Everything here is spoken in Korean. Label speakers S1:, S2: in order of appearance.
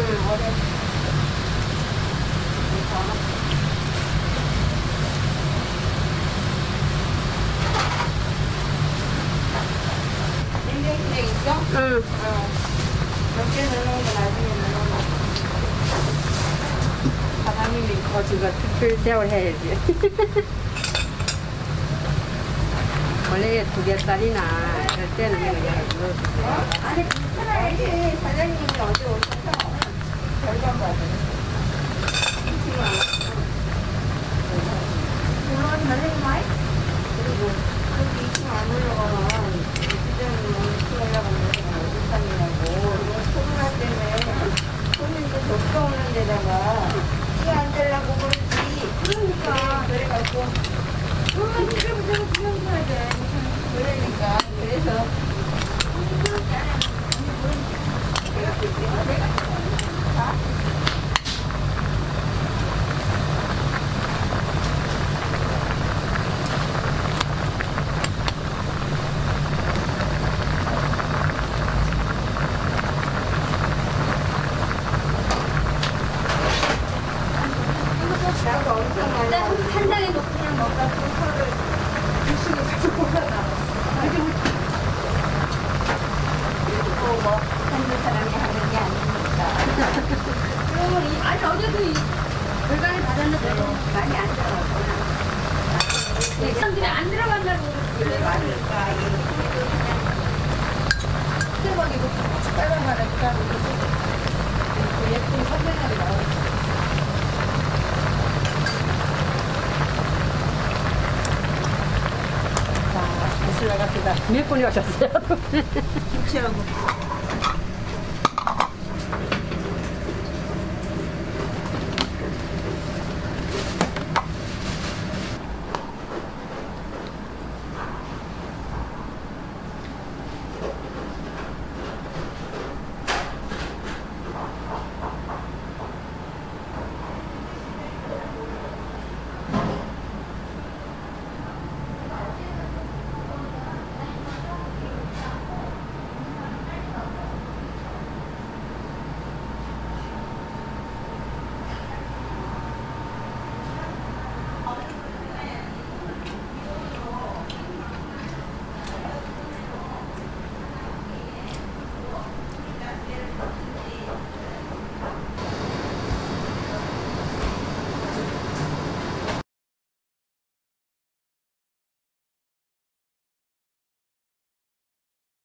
S1: 어제. 냉장실에 있어?
S2: 응.
S1: 몇 개 넣어놓은 거 나중에 넣어놔.
S2: 사장님이 거지가 특별 대우를 해야지. 원래 2개짜리나 이럴 때는 그냥 넣어주세요.
S1: 아니, 괜찮아야지. 사장님이 어제 오셔서 결과가 받으셨어. 물론 사장님 아이? 그리고 여기 2층 안 올라가면 시장님은 2층 올라가면 어디 사느냐고. 코로나 때문에 손님들 적게 오는 데다가 안 되려고 그러지. 그러니까. 그래갖고. 이제부터 그냥 해야 돼. 그러니까. 그래서. 한 장에 놓고는 뭔가 그거를 주시고 가지고 올라가. 그리고 뭐 한두 사람이 하는 게 아니니까. 그러면 아니 어제도 이 결과를 받았는데 많이 안 들어갔구나. 사람들이 안 들어간다고 그래 말을까. 대박이고 빨간 말을까. 예쁜 선명하게 나오고.
S2: 몇 분이 오셨어요?
S1: 김치하고